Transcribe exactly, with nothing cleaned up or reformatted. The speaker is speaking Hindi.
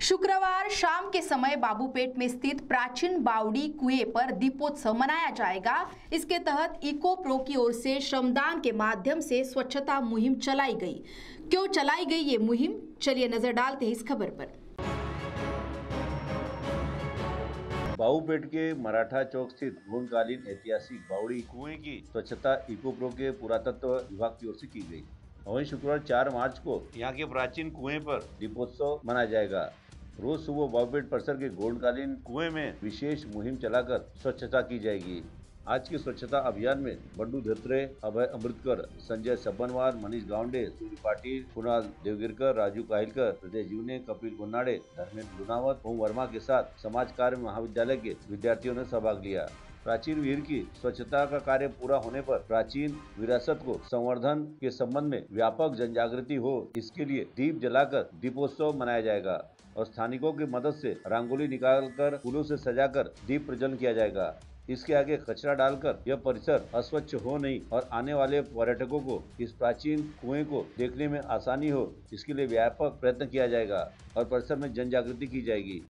शुक्रवार शाम के समय बाबूपेट में स्थित प्राचीन बावड़ी कुएं पर दीपोत्सव मनाया जाएगा। इसके तहत इको प्रो की ओर से श्रमदान के माध्यम से स्वच्छता मुहिम चलाई गई। क्यों चलाई गई ये मुहिम, चलिए नजर डालते हैं इस खबर पर। बाबूपेट के मराठा चौक स्थित पूर्णकालीन ऐतिहासिक बावड़ी कुएं की स्वच्छता इको प्रो के पुरातत्व विभाग की ओर से की गई। वहीं शुक्रवार चार मार्च को यहाँ के प्राचीन कुएं पर दीपोत्सव मनाया जाएगा। रोज सुबह बाबूपेट परिसर के गोल्डकालीन कुएं में विशेष मुहिम चलाकर स्वच्छता की जाएगी। आज के स्वच्छता अभियान में बंडू धोत्रे, अभय अमृतकर, संजय सबनवार, मनीष गावंडे, सूर्य पाटिल, कुणाल देवगिरकर, राजू काहिलकर, हृदय जीवने, कपिल गुन्नाडे, धर्मेंद्र लुनावत, ओम वर्मा के साथ समाज कार्य महाविद्यालय के विद्यार्थियों ने सहभाग लिया। प्राचीन वीर की स्वच्छता का कार्य पूरा होने पर प्राचीन विरासत को संवर्धन के संबंध में व्यापक जनजागृति हो, इसके लिए दीप जलाकर दीपोत्सव मनाया जाएगा और स्थानिकों की मदद से रंगोली निकालकर फूलों से सजाकर दीप प्रज्वलन किया जाएगा। इसके आगे कचरा डालकर यह परिसर अस्वच्छ हो नहीं और आने वाले पर्यटकों को इस प्राचीन कुएं को देखने में आसानी हो, इसके लिए व्यापक प्रयत्न किया जाएगा और परिसर में जन जागृति की जाएगी।